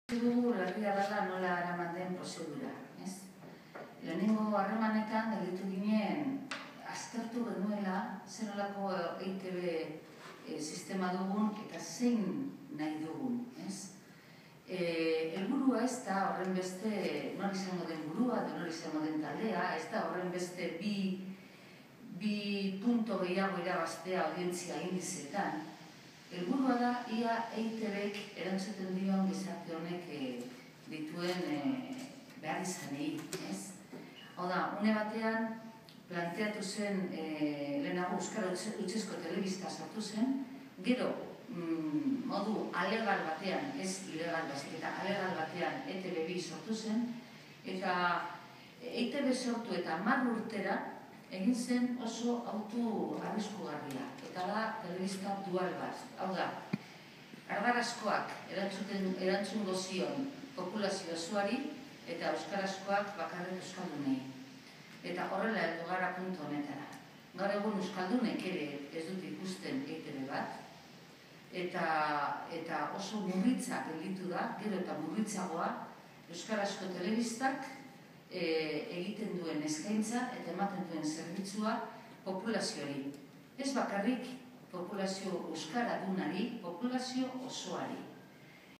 Dugu larria dela nola eraman den prozedura, ez? Lehenengo harremanetan gelditu ginen aztertu genuela zer nolako EITB sistema dugun eta zein nahi dugun, ez? Helburua ez da horren beste nor izango den burua edo nor izango den taldea, ez da horren beste bi punto gehiago irabaztea audientzia indizeetan. Helburua da, ia EITBek erantzuten dion gizarte honek dituen behar izanei, ez? Hau da, une batean planteatu zen lehenago Euskara Hutsezko Telebista sortu zen, gero modu alegal batean, ez ilegal baizik eta alegal batean ETB2 sortu zen, eta EITB sortu eta 10 urtera egin zen oso autu arriskugarria, eta da telebista dual bat. Hau da, ardarazkoak erantzungo zion populazio osoari eta euskarazkoak bakarrik euskaldunei. Eta horrela heldu gara puntu honetara. Gaur egun euskaldunek ere ez dut ikusten EITB bat, eta oso murritza gelditu da, gero eta murritzagoa euskarazko telebistak egiten duen eskaintza eta ematen duen zerbitzua populazioari. Ez bakarrik populazio euskaradunari, populazio osoari.